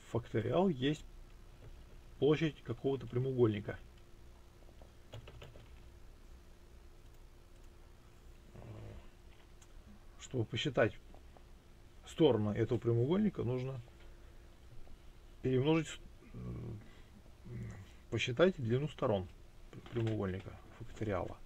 факториал есть площадь какого-то прямоугольника. Чтобы посчитать стороны этого прямоугольника, нужно перемножить, посчитать длину сторон прямоугольника факториала.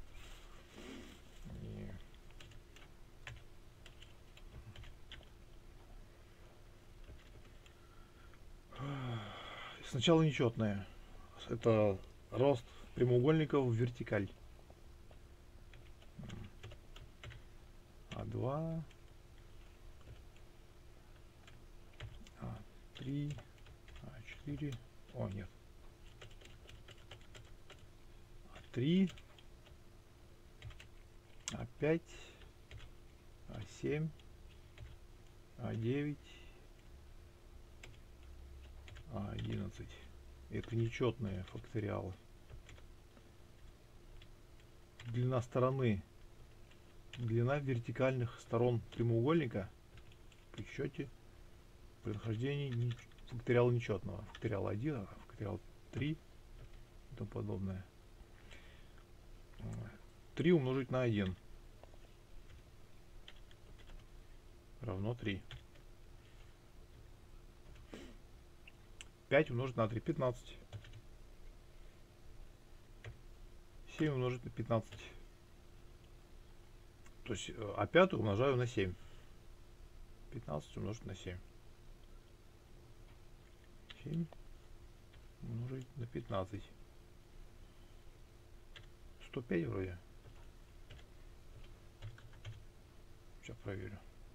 Сначала нечетное. Это рост прямоугольников в вертикаль. А2, А3, А4. О, нет. А3, А5, А7, А9, А11. Это нечетные факториалы. Длина стороны, длина вертикальных сторон прямоугольника при счете при нахождении факториала нечетного. Факториал 1, факториал 3 и тому подобное. 3 умножить на 1 равно 3. 5 умножить на 3 15. 7 умножить на 15. То есть А5 умножаю на 7. 15 умножить на 7. 7 умножить на 15. 105 вроде. Сейчас проверю.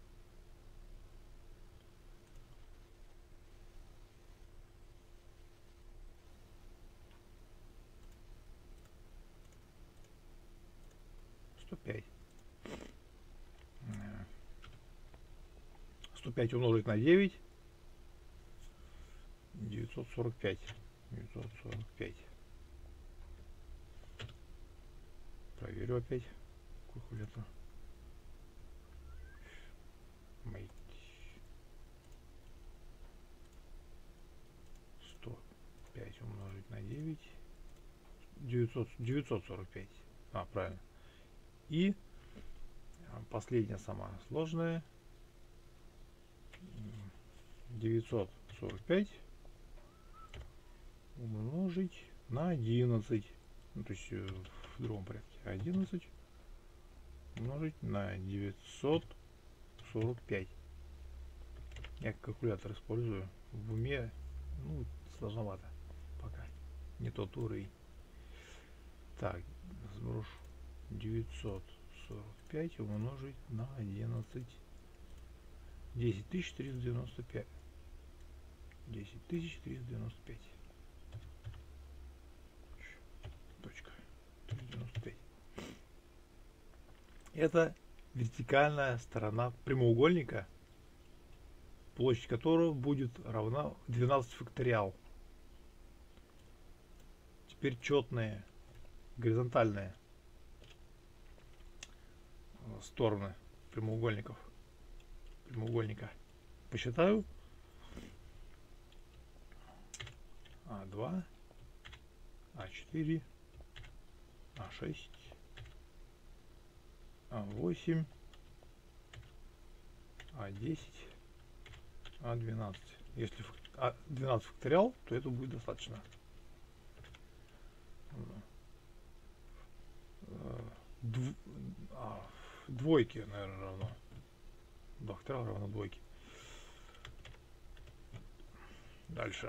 Пять. 105 умножить на 9. 945. 945. Проверю опять калькулятор. 105 умножить на 9. 945. А, правильно. И последняя самая сложная. 945 умножить на 11. Ну, то есть в другом порядке. 11 умножить на 945. Я калькулятор использую. В уме, ну, сложновато пока. Не тот уровень. Так, сброшу. 945 умножить на 11. 10395. 10395. Точка. 395. Это вертикальная сторона прямоугольника, площадь которого будет равна 12 факториал. Теперь четные горизонтальные стороны прямоугольника. Посчитаю. А2, А4, А6, А8, А10, А12. Если 12 факториал, то это будет достаточно. Двойке, наверное, равно. Факториал равно двойке. Дальше.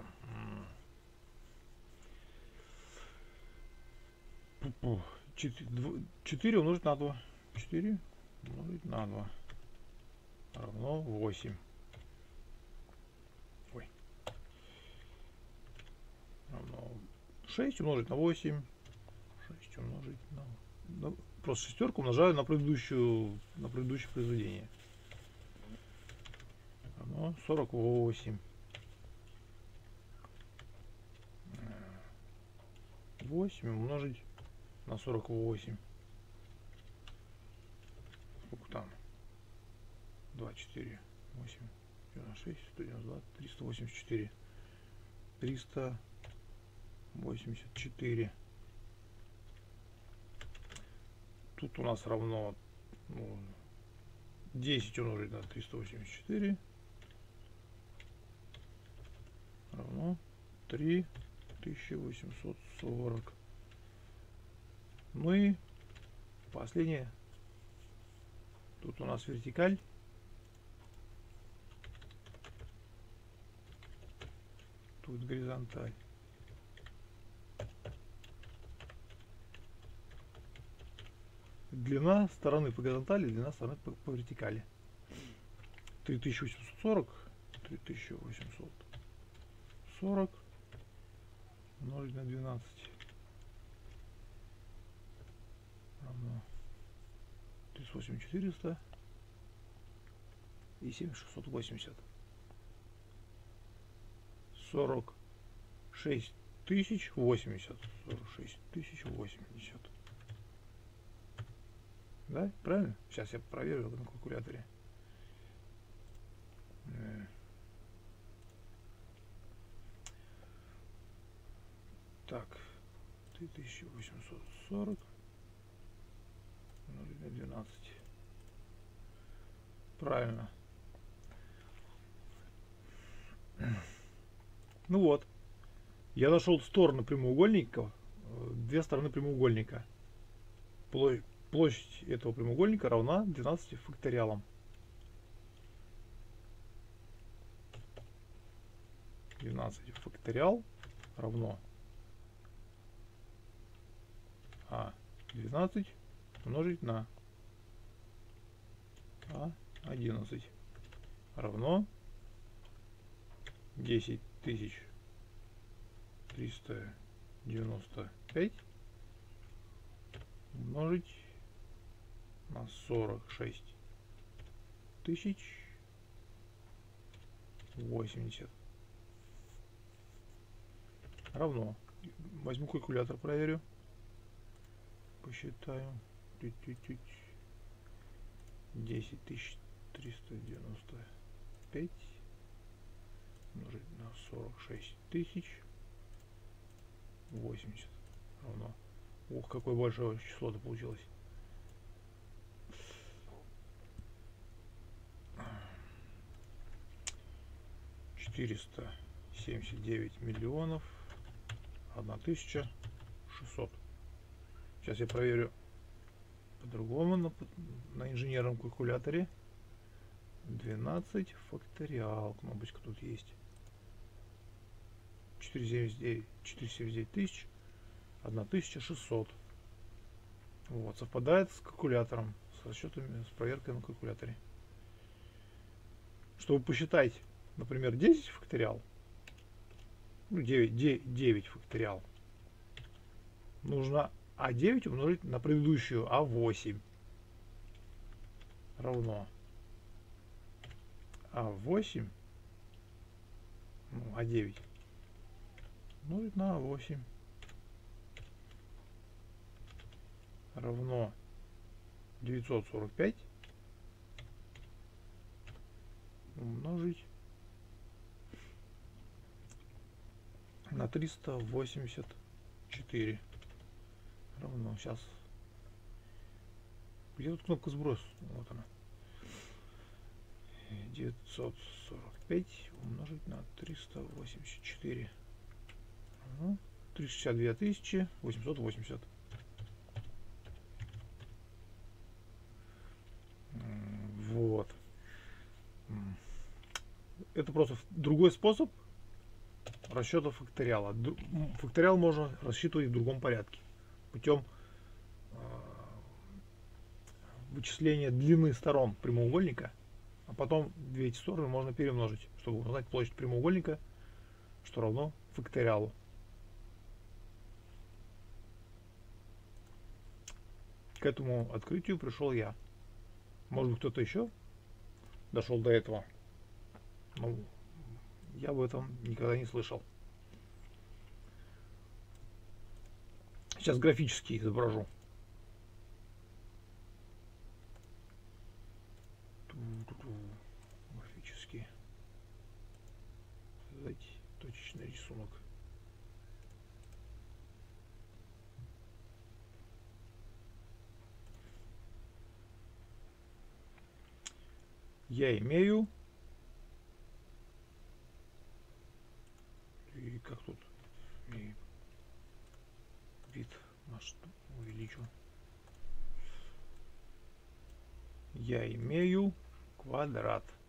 4 умножить на 2. 4 умножить на 2 равно 8. Ой. Равно 6 умножить на 8. 6 умножить на... Ну, просто шестерку умножаю на предыдущее произведение. Равно 48. 8 умножить на 48. Сколько там? 2, 4, 8, 196, 192, 384. 384. Тут у нас равно, ну, 10 умножить на 384 равно 3840. Ну и последнее. Тут у нас вертикаль. Тут горизонталь. Длина стороны по горизонтали, длина стороны по вертикали. 3840. 3840 умножить на 12 равно 38400 и 7680. 46 тысяч 80. 46 тысяч 80. Да, правильно? Сейчас я проверю на калькуляторе. Так, 3840 умножить на 12. Правильно. Ну вот. Я нашел стороны прямоугольника, две стороны прямоугольника. Площадь этого прямоугольника равна 12 факториалам. 12 факториал равно 12 умножить на 11 равно 10395 умножить на 46 тысяч 80 равно, возьму калькулятор, проверю, посчитаю, 10395 умножить на 46 тысяч 80 равно, ух, какое большое число-то получилось, 479 миллионов 1600. Сейчас я проверю по-другому на инженерном калькуляторе. 12 факториал. Кнопочка тут есть. 479 тысяч 1600. Вот, совпадает с калькулятором, с расчетами, с проверкой на калькуляторе. Чтобы посчитать, например, 10 факториал, ну, 9 факториал, нужно А9 умножить на предыдущую А8 равно А8, ну, А9 умножить на А8 равно 945 умножить на 384 равно, сейчас, где тут кнопка сброс, вот она, 945 умножить на 384 равно 362 тысячи 880. Вот. Это просто другой способ расчета факториала. Факториал можно рассчитывать в другом порядке. Путем вычисления длины сторон прямоугольника, а потом две эти стороны можно перемножить, чтобы узнать площадь прямоугольника, что равно факториалу. К этому открытию пришел я. Может быть, кто-то еще дошел до этого. Но я об этом никогда не слышал. Сейчас графически изображу. Графически. создать точечный рисунок. Я имею, и как тут вид масштаб увеличу. Я имею квадрат.